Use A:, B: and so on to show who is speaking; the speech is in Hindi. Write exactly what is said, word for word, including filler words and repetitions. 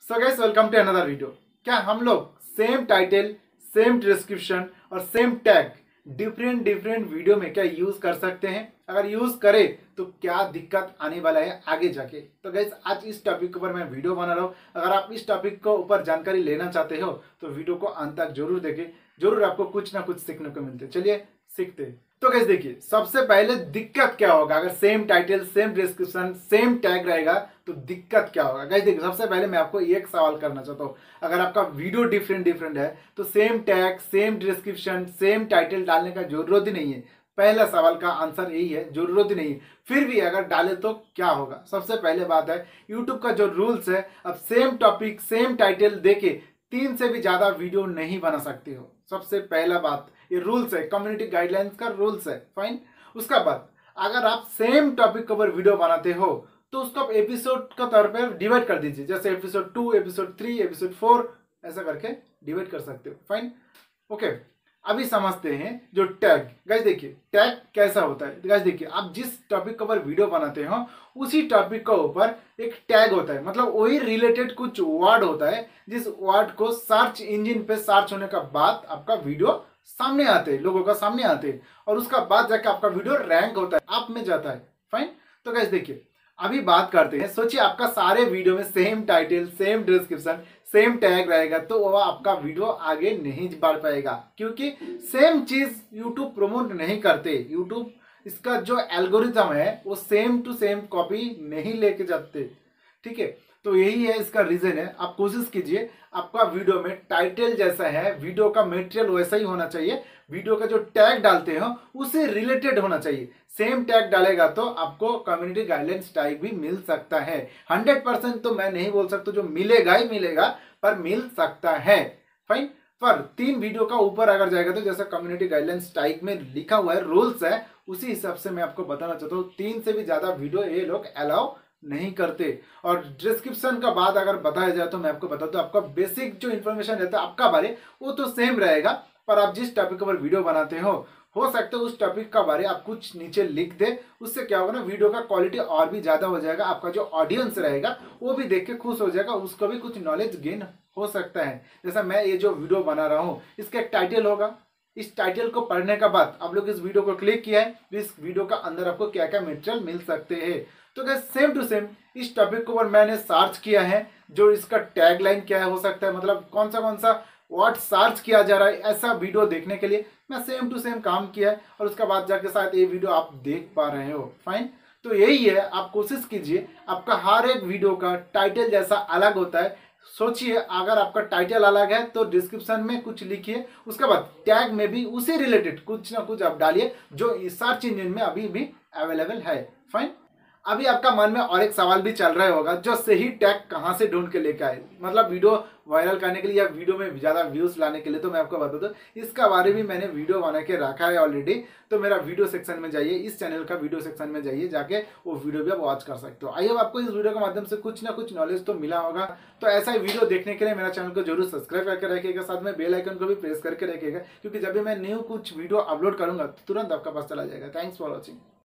A: So guys welcome to another video. क्या हम लोग सेम टाइटल, सेम डिस्क्रिप्शन और same tag different different video में क्या यूज कर सकते हैं? अगर यूज करें तो क्या दिक्कत आने वाला है आगे जाके? तो गाइस आज इस टॉपिक के ऊपर मैं वीडियो बना रहा हूँ। अगर आप इस टॉपिक को ऊपर जानकारी लेना चाहते हो तो वीडियो को अंत तक जरूर देखें, जरूर आपको कुछ ना कुछ सीखने को मिलते। चलिए सीखते हैं। तो गाइस देखिए, सबसे पहले दिक्कत क्या होगा अगर same title, same description, same tag रहेगा तो दिक्कत क्या होगा? गाइस देखिए, सबसे पहले मैं आपको एक सवाल करना चाहता हूँ। अगर आपका वीडियो डिफरेंट डिफरेंट है तो same tag, same description, same title डालने का जरूरत ही नहीं है। पहला सवाल का आंसर यही है, जरूरत ही नहीं है। फिर भी अगर डाले तो क्या होगा? सबसे पहले बात है, यूट्यूब का जो रूल्स है, अब सेम टॉपिक, सेम टाइटल देके तीन से भी ज्यादा वीडियो नहीं बना सकते हो। सबसे पहला बात, ये रूल्स है, कम्युनिटी गाइडलाइंस का रूल्स है। फाइन। उसका बाद अगर आप सेम टॉपिक के ऊपर वीडियो बनाते हो तो उसको आप एपिसोड का तौर पर डिवाइड कर दीजिए। जैसे episode two, episode three, episode four, ऐसा करके डिवाइड कर सकते हो। फाइन। ओके, अभी समझते हैं जो टैग। गाइस देखिए, टैग कैसा होता है। गाइस देखिए, आप जिस टॉपिक के ऊपर वीडियो बनाते हो उसी टॉपिक के ऊपर एक टैग होता है, मतलब वही रिलेटेड कुछ वर्ड होता है जिस वर्ड को सर्च इंजन पे सर्च होने का बाद आपका वीडियो सामने आते हैं, लोगों का सामने आते हैं, और उसका बाद जाके आपका वीडियो रैंक होता है, आप में जाता है। फाइन। तो गाइस देखिए, अभी बात करते हैं। सोचिए आपका सारे वीडियो में same title, same description, same tag रहेगा तो वो आपका वीडियो आगे नहीं बढ़ पाएगा, क्योंकि सेम चीज यूट्यूब प्रमोट नहीं करते। यूट्यूब इसका जो एल्गोरिथम है वो सेम टू सेम कॉपी नहीं लेके जाते। ठीक है, तो यही है इसका रीजन है। आप कोशिश कीजिए आपका वीडियो में टाइटल जैसा है, वीडियो का मटेरियल वैसा ही होना चाहिए, वीडियो का जो टैग डालते हो उससे रिलेटेड होना चाहिए। सेम टैग डालेगा तो आपको कम्युनिटी गाइडलाइंस टैग भी मिल सकता है। हंड्रेड परसेंट तो मैं नहीं बोल सकता जो मिलेगा ही मिलेगा, पर मिल सकता है। फाइन। पर तीन वीडियो का ऊपर अगर जाएगा तो जैसा कम्युनिटी गाइडलाइंस टाइप में लिखा हुआ है, रूल्स है, उसी हिसाब से मैं आपको बताना चाहता हूँ। तीन से भी ज्यादा वीडियो ये लोग अलाउ नहीं करते। और डिस्क्रिप्शन का बाद अगर बताया जाए तो मैं आपको बता दूं, आपका बेसिक जो इन्फॉर्मेशन रहता है आपका बारे, वो तो सेम रहेगा, पर आप जिस टॉपिक पर वीडियो बनाते हो हो सकता है उस टॉपिक का बारे आप कुछ नीचे लिख दे। उससे क्या होगा ना, वीडियो का क्वालिटी और भी ज्यादा हो जाएगा। आपका जो ऑडियंस रहेगा वो भी देख के खुश हो जाएगा, उसको भी कुछ नॉलेज गेन हो सकता है। जैसा मैं ये जो वीडियो बना रहा हूँ, इसका एक टाइटल होगा। इस टाइटल को पढ़ने का बाद आप लोग इस वीडियो को क्लिक किया है, इस वीडियो का अंदर आपको क्या क्या मटेरियल मिल सकते हैं। तो गाइस सेम टू सेम इस टॉपिक के ऊपर मैंने सर्च किया है, जो इसका टैग लाइन क्या है हो सकता है, मतलब कौन सा कौन सा वर्ड सर्च किया जा रहा है, ऐसा वीडियो देखने के लिए मैं सेम टू सेम काम किया है, और उसके बाद जाके शायद ये वीडियो आप देख पा रहे हो। फाइन। तो यही है, आप कोशिश कीजिए आपका हर एक वीडियो का टाइटल जैसा अलग होता है। सोचिए अगर आपका टाइटल अलग है तो डिस्क्रिप्शन में कुछ लिखिए, उसके बाद टैग में भी उसी रिलेटेड कुछ ना कुछ आप डालिए जो सर्च इंजन में अभी भी अवेलेबल है। फाइन। अभी आपका मन में और एक सवाल भी चल रहा होगा, जो सही टैग कहां से ढूंढ के लेकर आए, मतलब वीडियो वायरल करने के लिए या वीडियो में ज्यादा व्यूज लाने के लिए। तो मैं आपको बता दूं, इसका बारे में मैंने वीडियो बना के रखा है ऑलरेडी। तो मेरा वीडियो सेक्शन में जाइए, इस चैनल का वीडियो सेक्शन में जाइए, जाके वो वीडियो भी आप वॉच कर सकते हो। आई होप आपको इस वीडियो के माध्यम से कुछ ना कुछ नॉलेज तो मिला होगा। तो ऐसा ही वीडियो देखने के लिए मेरा चैनल को जरूर सब्सक्राइब करके रखिएगा, साथ में बेल आइकन को भी प्रेस करके रखिएगा, क्योंकि जब भी मैं न्यू कुछ वीडियो अपलोड करूंगा तुरंत आपका पास चला जाएगा। Thanks for watching.